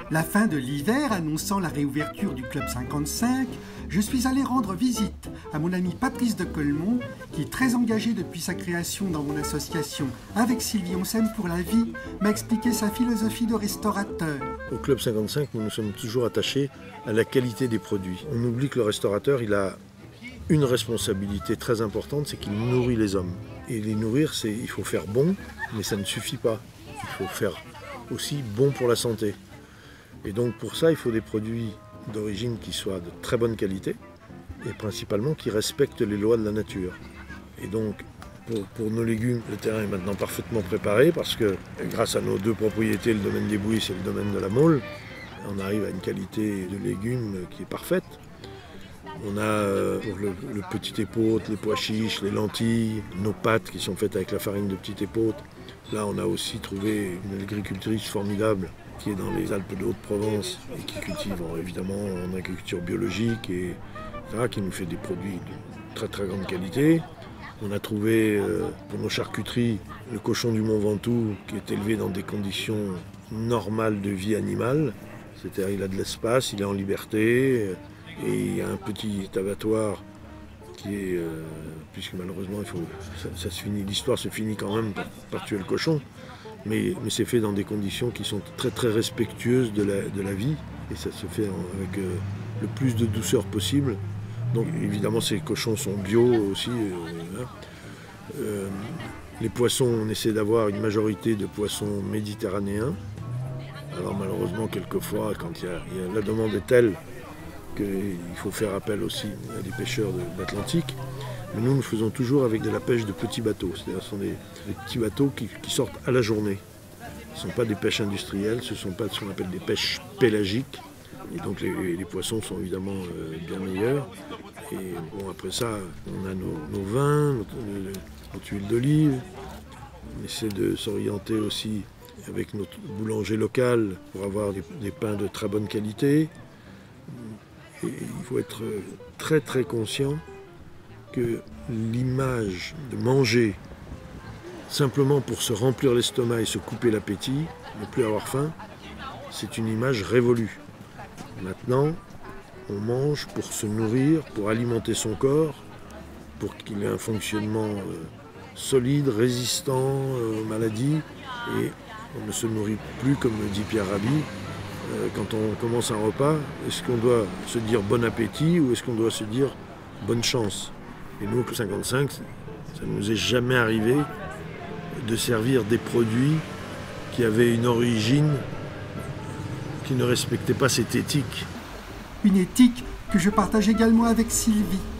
La fin de l'hiver annonçant la réouverture du Club 55, je suis allé rendre visite à mon ami Patrice de Colmont, qui, très engagé depuis sa création dans mon association avec Sylvie On s'aime pour la vie, m'a expliqué sa philosophie de restaurateur. Au Club 55, nous nous sommes toujours attachés à la qualité des produits. On oublie que le restaurateur, il a une responsabilité très importante, c'est qu'il nourrit les hommes. Et les nourrir, il faut faire bon, mais ça ne suffit pas. Il faut faire aussi bon pour la santé. Et donc pour ça, il faut des produits d'origine qui soient de très bonne qualité et principalement qui respectent les lois de la nature. Et donc pour nos légumes, le terrain est maintenant parfaitement préparé parce que grâce à nos deux propriétés, le domaine des Bouilles et le domaine de la Mole, on arrive à une qualité de légumes qui est parfaite. On a pour le petit épeautre, les pois chiches, les lentilles, nos pâtes qui sont faites avec la farine de petit épeautre. Là, on a aussi trouvé une agricultrice formidable qui est dans les Alpes de Haute-Provence et qui cultive évidemment en agriculture biologique et qui nous fait des produits de très très grande qualité. On a trouvé pour nos charcuteries le cochon du Mont Ventoux qui est élevé dans des conditions normales de vie animale. C'est-à-dire il a de l'espace, il est en liberté et il y a un petit abattoir qui est, puisque malheureusement l'histoire se finit quand même par tuer le cochon. Mais c'est fait dans des conditions qui sont très très respectueuses de la vie et ça se fait avec le plus de douceur possible. Donc évidemment ces cochons sont bio aussi. Les poissons, on essaie d'avoir une majorité de poissons méditerranéens. Alors malheureusement quelquefois quand la demande est telle qu'il faut faire appel aussi à des pêcheurs d'Atlantique. Mais nous faisons toujours avec de la pêche de petits bateaux. C'est-à-dire ce sont des petits bateaux qui sortent à la journée. Ce ne sont pas des pêches industrielles, ce ne sont pas ce qu'on appelle des pêches pélagiques. Et donc les poissons sont évidemment bien meilleurs. Et bon, après ça, on a nos vins, notre huile d'olive. On essaie de s'orienter aussi avec notre boulanger local pour avoir des pains de très bonne qualité. Et il faut être très très conscient que l'image de manger simplement pour se remplir l'estomac et se couper l'appétit, ne plus avoir faim, c'est une image révolue. Maintenant, on mange pour se nourrir, pour alimenter son corps, pour qu'il ait un fonctionnement solide, résistant aux maladies, et on ne se nourrit plus, comme le dit Pierre Rabhi, quand on commence un repas, est-ce qu'on doit se dire bon appétit ou est-ce qu'on doit se dire bonne chance? Et nous, au 55, ça ne nous est jamais arrivé de servir des produits qui avaient une origine qui ne respectait pas cette éthique. Une éthique que je partage également avec Sylvie.